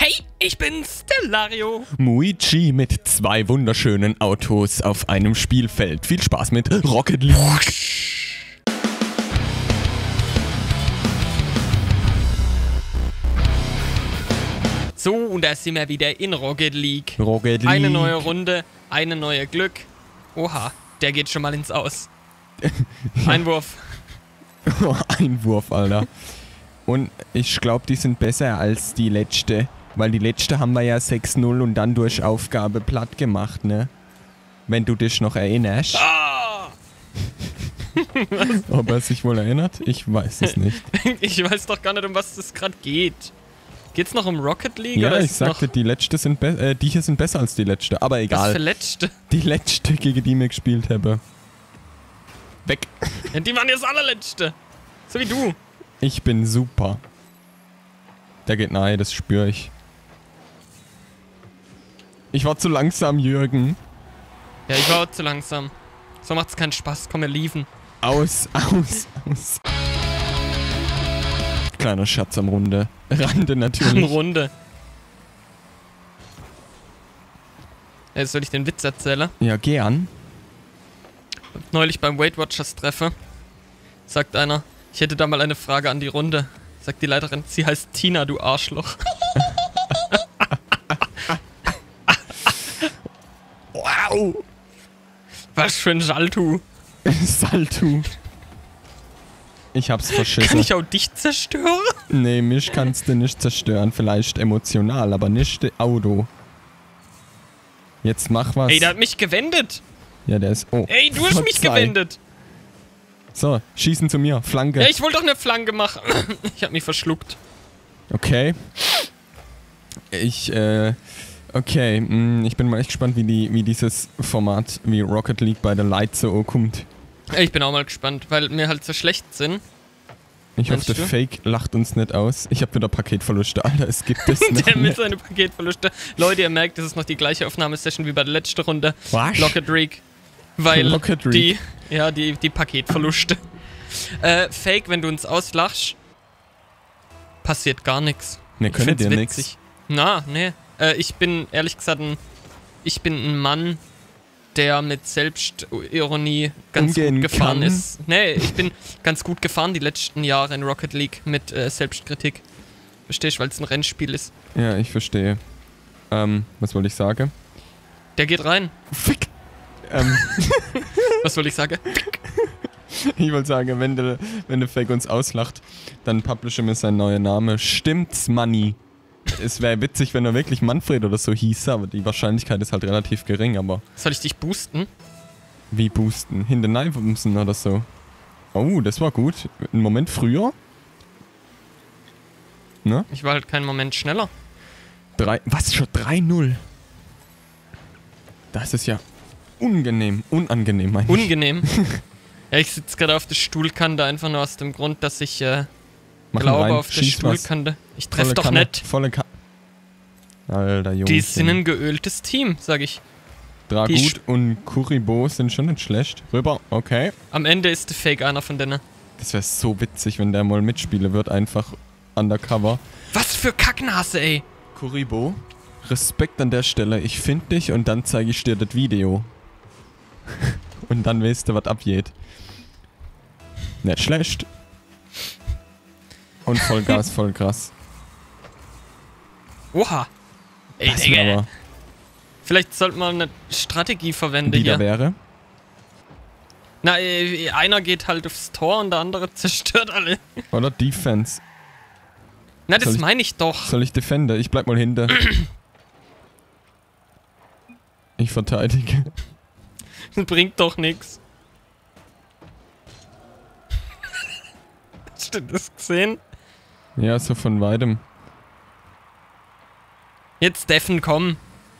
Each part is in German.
Hey, ich bin Stellario. Muichi mit 2 wunderschönen Autos auf einem Spielfeld. Viel Spaß mit Rocket League. So, und da sind wir wieder in Rocket League. Rocket League. Eine neue Runde, eine neue Glück. Oha, der geht schon mal ins Aus. Einwurf. Einwurf, Alter. Und ich glaube, die sind besser als die letzte. Weil die letzte haben wir ja 6-0 und dann durch Aufgabe platt gemacht, ne? Wenn du dich noch erinnerst. Ah! Ob er sich wohl erinnert? Ich weiß es nicht. Ich weiß doch gar nicht, um was es gerade geht. Geht's noch um Rocket League? Ja, oder ich ist sagte, noch die hier sind besser als die letzte. Aber was egal. für letzte? Die letzte, gegen die wir gespielt haben. Weg. Ja, die waren jetzt allerletzte. So wie du. Ich bin super. Der geht nahe, das spüre ich. Ich war zu langsam, Jürgen. Ja, ich war auch zu langsam. So macht's keinen Spaß. Komm, wir liefen. Aus. Kleiner Schatz am Rande natürlich. Runde. Soll ich den Witz erzählen? Ja, gern. Neulich beim Weight Watchers Treffen sagt einer, ich hätte da mal eine Frage an die Runde. Sagt die Leiterin, sie heißt Tina, du Arschloch. Wow. Was für ein Salto. Salto. Ich hab's verschissen. Kann ich auch dich zerstören? Nee, mich kannst du nicht zerstören. Vielleicht emotional, aber nicht Auto. Jetzt mach was. Ey, der hat mich gewendet. Ja, der ist... Oh. Ey, du hast mich gewendet. So, schießen zu mir. Flanke. Ja, ich wollte doch eine Flanke machen. Ich hab mich verschluckt. Okay. Okay, ich bin mal echt gespannt, wie dieses Format wie Rocket League bei der Light so kommt. Ich bin auch mal gespannt, weil wir halt so schlecht sind. Ich hoffe, der Fake lacht uns nicht aus. Ich habe wieder Paketverluste, Alter, es gibt es noch Der mit nicht. seinen Paketverluste. Leute, ihr merkt, das ist noch die gleiche Aufnahmesession wie bei der letzten Runde. Was? Rocket League. Weil Rocket League. die Paketverluste. Fake, wenn du uns auslachst, passiert gar nichts. Ne, können dir nix. Na, nee. Ich bin, ehrlich gesagt, ein Mann, der mit Selbstironie ganz Umgehen gut gefahren kann. ist. Nee, ich bin ganz gut gefahren die letzten Jahre in Rocket League mit Selbstkritik. Verstehst du, weil es ein Rennspiel ist. Ja, ich verstehe. Was wollte ich sagen? Der geht rein. Fick! Was wollte ich sagen? Ich wollte sagen, wenn der Fake uns auslacht, dann publische mir sein neuer Name. Stimmt's, Manni? Es wäre witzig, wenn er wirklich Manfred oder so hieß, aber die Wahrscheinlichkeit ist halt relativ gering, aber... Soll ich dich boosten? Wie boosten? Hinterneibumsen oder so. Oh, das war gut. Einen Moment früher. Ne? Ich war halt keinen Moment schneller. Was? Schon 3-0? Das ist ja unangenehm, meine ich. Unangenehm. Ja, ich sitze gerade auf der Stuhlkante, einfach nur aus dem Grund, dass ich glaube auf der Stuhlkante. Ich treffe doch nicht. Volle Kanne. Alter, Junge. Die sind ein geöltes Team, sag ich. Dragut und Kuribo sind schon nicht schlecht. Rüber, okay. Am Ende ist der Fake einer von denen. Das wäre so witzig, wenn der mal Mitspieler wird, einfach undercover. Was für Kacknase, ey. Kuribo, Respekt an der Stelle. Ich finde dich und dann zeige ich dir das Video. Und dann weißt du, was abgeht. Nicht schlecht. Und Vollgas, voll krass. Oha. Ey, Das Digga. aber Vielleicht sollte man eine Strategie verwenden die da hier. wäre. Na, einer geht halt aufs Tor und der andere zerstört alle. Oder Defense. Na, das Soll ich- meine ich doch. Soll ich defende? Ich bleib mal hinter. Ich verteidige. Das bringt doch nichts. Hast du das gesehen? Ja, so von weitem. Jetzt Steffen, komm.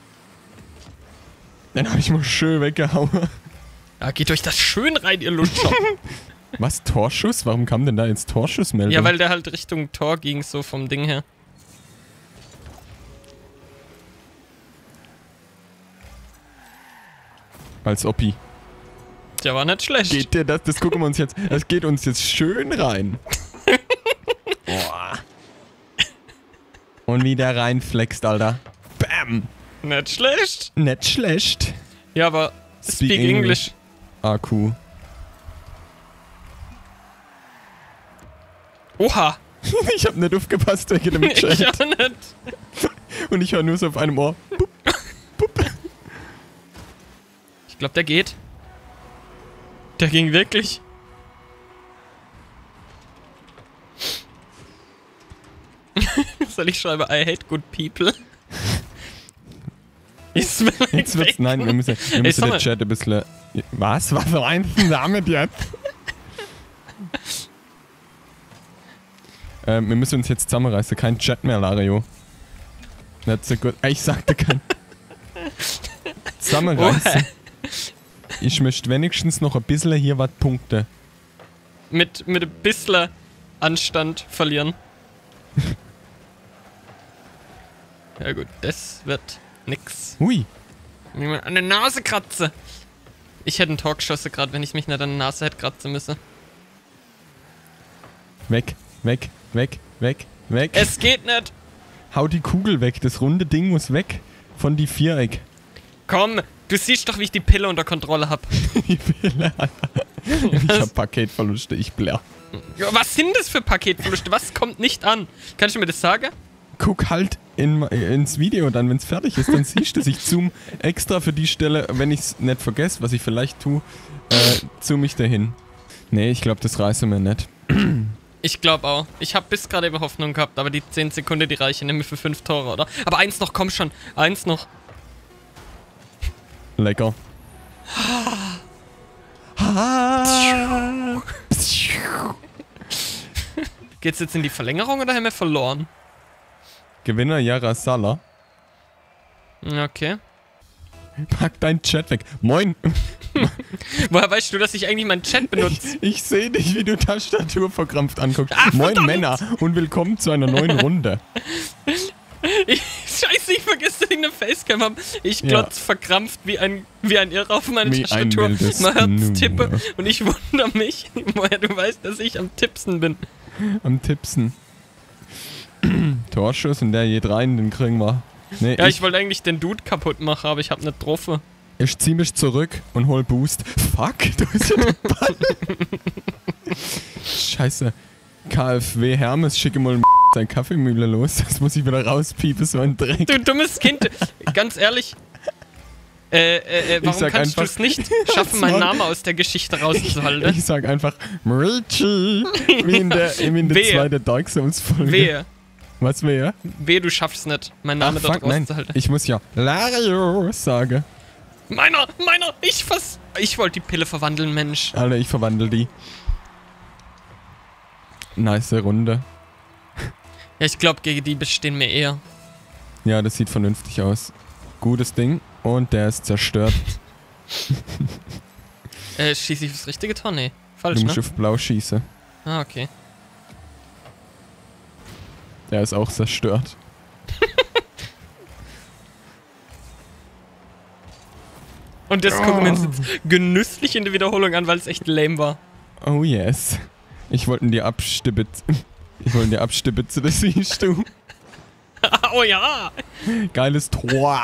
Den habe ich mal schön weggehauen. Ja, geht euch das schön rein, ihr Lutscher. Was? Torschuss? Warum kam denn da jetzt Torschussmeldung? Ja, weil der halt Richtung Tor ging, so vom Ding her. Als Oppi. Der war nicht schlecht. Geht dir das? Das gucken wir uns jetzt. Das geht uns jetzt schön rein. Boah. Und wie der reinflext, Alter. Bam. Nicht schlecht. Nicht schlecht. Ja, aber speak English. Ah, cool. Oha. Ich hab nicht aufgepasst wegen dem Chat. Ich auch nicht. Und ich höre nur so auf einem Ohr. Bup, bup. Ich glaube, der geht. Der ging wirklich. Soll ich schreiben, I hate good people? Jetzt wird's, nein, wir müssen den Chat ein bisschen... Was? Was meinst du damit jetzt? Wir müssen uns jetzt zusammenreißen. Kein Chat mehr, Lario. That's so good. Ich sagte kein... Zusammenreißen. Ich möchte wenigstens noch ein bisschen hier was punkten. Mit ein bisschen Anstand verlieren. Ja gut, das wird nix. Hui. Wie man an der Nase kratze. Ich hätte ein Tor geschossen, gerade wenn ich mich nicht an der Nase hätte kratzen müssen. Weg, weg, weg, weg, weg. Es geht nicht. Hau die Kugel weg, das runde Ding muss weg von die Viereck. Komm, du siehst doch, wie ich die Pille unter Kontrolle hab. Die Pille, Alter. Ich hab Paketverluste, ich blär. Ja, was sind das für Paketverluste? Was kommt nicht an? Kannst du mir das sagen? Guck halt ins Video dann, wenn es fertig ist, dann siehst du es. Ich zoom extra für die Stelle, wenn ich es nicht vergesse, was ich vielleicht tue, zoom ich dahin. Nee, ich glaube, das reißen wir nicht. Ich glaube auch. Ich habe bis gerade eben Hoffnung gehabt, aber die 10 Sekunden, die reichen nämlich für 5 Tore, oder? Aber eins noch, komm schon. Eins noch. Lecker. Geht's jetzt in die Verlängerung oder haben wir verloren? Gewinner Yara Sala. Okay. Pack deinen Chat weg. Moin. Woher weißt du, dass ich eigentlich meinen Chat benutze? Ich sehe dich, wie du Tastatur verkrampft anguckst. Ach, Moin verdammt. Männer und willkommen zu einer neuen Runde. Scheiße, ich vergesse, dass ich eine Facecam habe. Ich glotz verkrampft wie ein Irrer auf meine Wie Tastatur. ein wildes Man hört's Nu. tippe und ich wundere mich, woher du weißt, dass ich am Tippsen bin. Am Tippsen. Torschuss und der geht rein, den kriegen wir. Nee, Ja, ich wollte eigentlich den Dude kaputt machen, aber ich habe nicht getroffen. Ich zieh mich zurück und hol Boost. Fuck, du bist ja der Ball. Scheiße. KfW Hermes, schicke mal seine Kaffeemühle los. Das muss ich wieder rauspiepen, so ein Dreck. Du dummes Kind. Ganz ehrlich. Warum sag kannst du einfach- es nicht schaffen, meinen Namen aus der Geschichte rauszuhalten? Ich sag einfach Richie, wie in der Wehe. zweiten Dark Souls Folge. Wehe. Was wehe? Wehe, du schaffst nicht, meinen Namen Ach, dort fuck, nein. rauszuhalten. Ich muss ja Lario sagen. Meiner! Ich wollte die Pille verwandeln, Mensch. Alter, ich verwandle die. Nice Runde. Ja, ich glaube, gegen die bestehen wir eher. Ja, das sieht vernünftig aus. Gutes Ding. Und der ist zerstört. Schieße ich das richtige Tor? Nee. Du Falsch, musst ne? auf Blau schießen. Ah, okay. Der ist auch zerstört. Und das gucken wir uns jetzt genüsslich in der Wiederholung an, weil es echt lame war. Oh yes. Ich wollte dir abstibitzen. Das siehst du. Oh ja! Geiles Tor.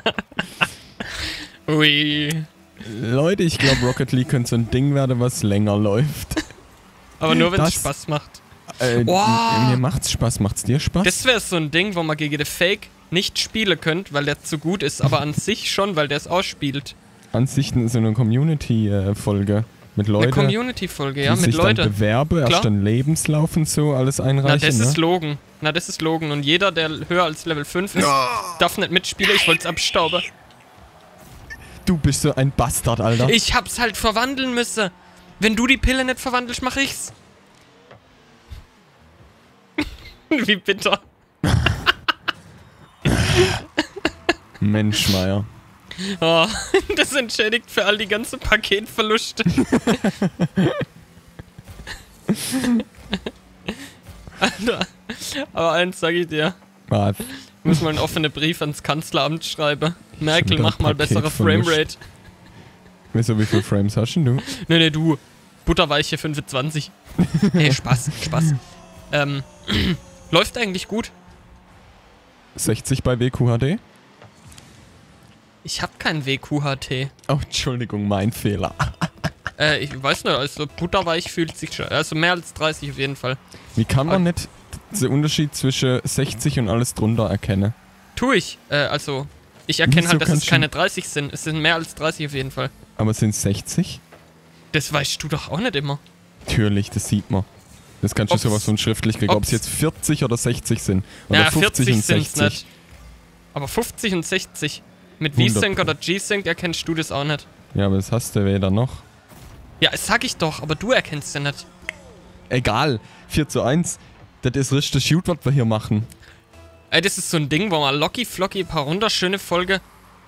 Ui. Leute, ich glaube Rocket League könnte so ein Ding werden, was länger läuft. Aber nur wenn es Das- Spaß macht. Mir macht's Spaß. Macht's dir Spaß? Das wäre so ein Ding, wo man gegen den Fake nicht spielen könnt, weil der zu gut ist, aber an sich schon, weil der es ausspielt. Ansichten so eine Community-Folge mit Eine Leuten, Community-Folge, ja, die mit sich dann Leuten. bewerben, erst Klar. dann Lebenslauf und so alles Na, einreichen, das ist ne? Logan. Und jeder, der höher als Level 5 ist, darf nicht mitspielen. Ich wollte es abstauben. Du bist so ein Bastard, Alter. Ich hab's halt verwandeln müssen. Wenn du die Pille nicht verwandelst, mach ich's. Wie bitter. Mensch, Meier. Oh, das entschädigt für all die ganzen Paketverluste. Alter, aber eins sag ich dir. Was? Ich muss mal einen offenen Brief ans Kanzleramt schreiben. Merkel, wieder mach mal bessere Paketverlust. Framerate. Wieso, wie viele Frames hast denn du? Nee, du. Butterweiche 25. Nee, Spaß. Läuft eigentlich gut. 60 bei WQHD? Ich hab keinen WQHT. Oh, Entschuldigung, mein Fehler. Ich weiß nicht, also butterweich fühlt sich schon. Also mehr als 30 auf jeden Fall. Wie kann man nicht den Unterschied zwischen 60 und alles drunter erkennen? Tu ich. Also, ich erkenne Wieso halt, dass es kannst du- keine 30 sind. Es sind mehr als 30 auf jeden Fall. Aber sind es 60? Das weißt du doch auch nicht immer. Natürlich, das sieht man. Das kannst du Ob's- sowas von schriftlich kriegen, ob es ob's- jetzt 40 oder 60 sind. Oder Ja, 50 40 und sind's 60. nicht. Aber 50 und 60. Mit 100. V-Sync oder G-Sync erkennst du das auch nicht. Ja, aber das hast du weder noch. Ja, das sag ich doch, aber du erkennst ja nicht. Egal, 4:1. Das ist richtig Shoot, was wir hier machen. Ey, das ist so ein Ding, wo man locky flocky ein paar wunderschöne Folge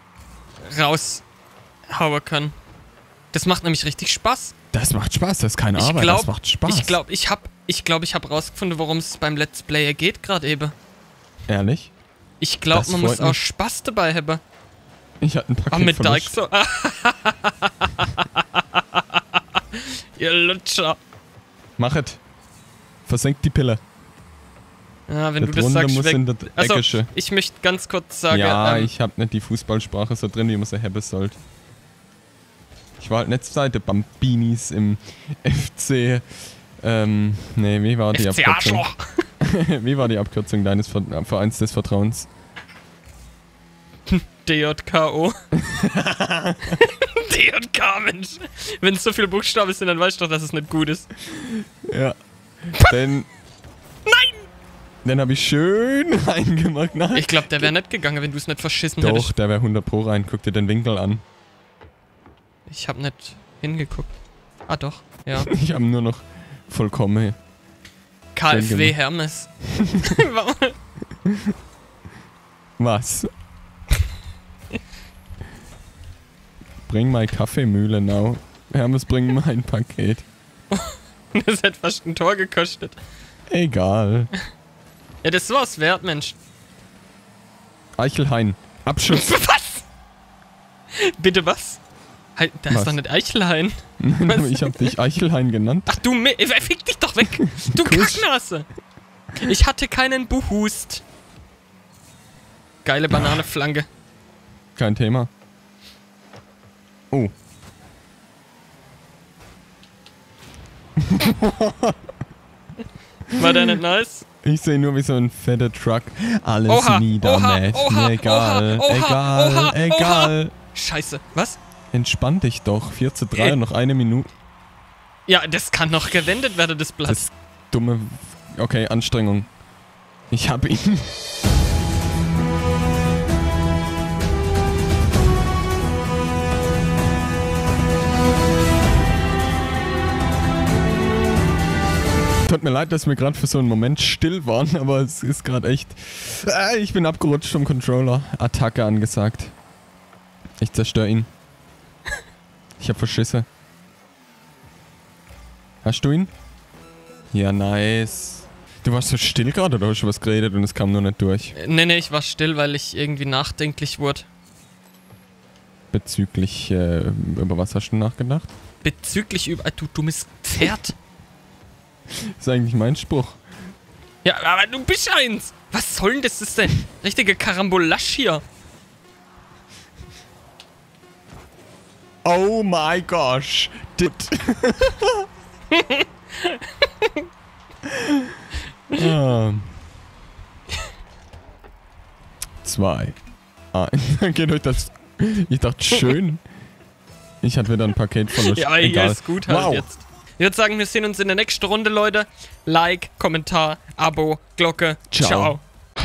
raushauen kann. Das macht nämlich richtig Spaß. Das macht Spaß, das ist keine Arbeit, das macht Spaß. Ich glaube, ich habe rausgefunden, worum es beim Let's Player geht gerade eben. Ehrlich? Ich glaube, Das man muss freut auch mich. Spaß dabei haben. Ich hatte ein Paket Ah, mit von Dyke so. Ihr Lutscher. Machet. Versenkt die Pille. Ja, wenn Das du das Runde sagst, muss weg. in der Also, Eckische. ich möchte ganz kurz sagen, Ja, ich hab nicht die Fußballsprache so drin, wie man sie haben sollte. Ich war halt nicht Zeit der Bambinis im FC. Nee, wie war die FC Abkürzung? Arschloch. Wie war die Abkürzung deines Vereins des Vertrauens? DJKO. DJK, Mensch. Wenn es so viele Buchstaben sind, dann weißt du doch, dass es nicht gut ist. Ja. Denn. Nein! Den habe ich schön reingemacht. Nein. Ich glaube, der wäre nicht gegangen, wenn du es nicht verschissen Doch, hättest. der wäre 100 Pro rein. Guck dir den Winkel an. Ich habe nicht hingeguckt. Ah, doch. Ja. Ich habe nur noch vollkommen. KfW Hermes. Warum? Was? Bring meine Kaffeemühle now. Hermes, bring mein Paket. Das hat fast ein Tor gekostet. Egal. Ja, das war's wert, Mensch. Eichelhain. Abschuss. Was? Bitte was? Halt, da Was? ist doch nicht Eichelhain. Ich habe dich Eichelhain genannt. Ach du, fick dich doch weg. Du Kusch. Kacknase. Ich hatte keinen Buhust. Geile Bananeflanke. Kein Thema. Oh. War der nicht nice? Ich sehe nur wie so ein fetter Truck. Alles Oha, niedermäht. oha, Egal, oha, egal, oha, egal. Scheiße, was? Entspann dich doch. 4:3 und noch eine Minute. Ja, das kann noch gewendet werden, das Blatt. Das dumme... Okay, Anstrengung. Ich hab ihn. Tut mir leid, dass wir gerade für so einen Moment still waren, aber es ist gerade echt... ich bin abgerutscht vom Controller. Attacke angesagt. Ich zerstöre ihn. Ich hab verschisse. Hast du ihn? Ja, nice. Du warst so still gerade oder hast du was geredet und es kam nur nicht durch? Nee, ich war still, weil ich irgendwie nachdenklich wurde. Bezüglich, über was hast du nachgedacht? Bezüglich über... Du dummes Pferd. Das ist eigentlich mein Spruch. Ja, aber du bist eins. Was soll denn das? Das ist denn richtige Karambolasch hier. Oh my gosh. Zwei. Geht euch das... Ich dachte, schön. Ich hatte wieder ein Paket von der Ja, hier Egal. ist gut halt Wow. jetzt. Ich würde sagen, wir sehen uns in der nächsten Runde, Leute. Like, Kommentar, Abo, Glocke. Ciao. Ciao.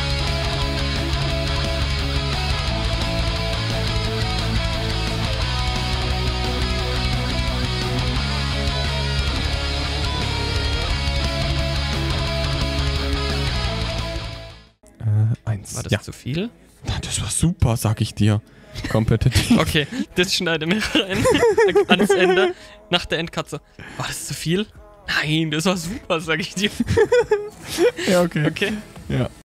Eins. War das Ja. zu viel? Na, das war super, sag ich dir. Kompetitiv. Okay, das schneide mir rein. Ans Ende. Nach der Endkatze. War das zu viel? Nein, das war super, sag ich dir. Ja, okay. Okay. Ja.